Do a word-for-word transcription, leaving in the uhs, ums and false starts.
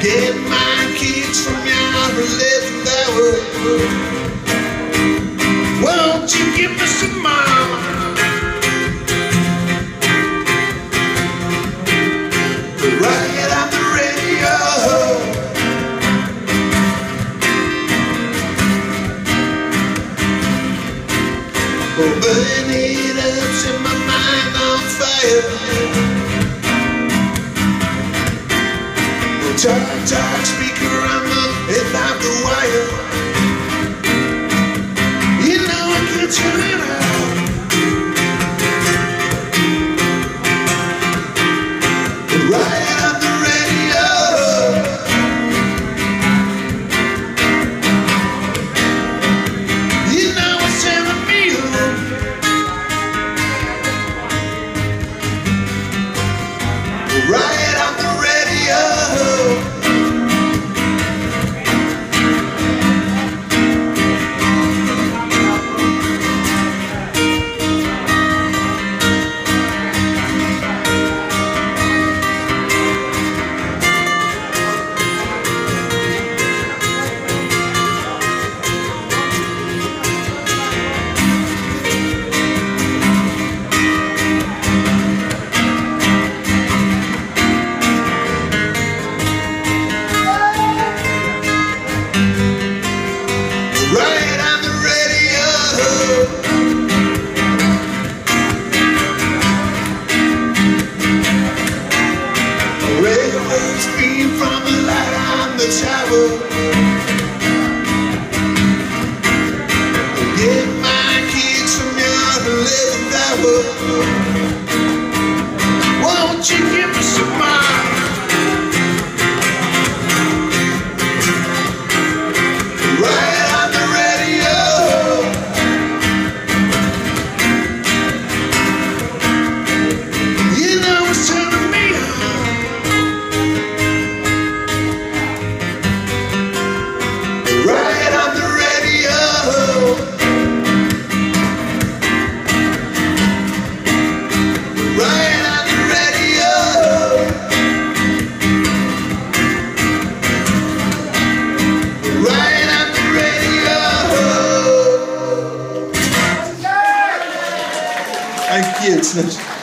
Get my kids from your religion that way. Won't you give me some more? Right on the radio. Oh, burn it up, set my mind on fire. Talk, talk, speaker on the end of the wire. You know I can't turn it out. Right on the radio. You know it's telling me home. Right on the radio. Beam from the light on the tower. Get my kids from your eleventh hour. Won't you give me some more? Right on the radio. You know it's turning me on. Right on the radio. Right on the radio. Right on the radio. Thank you.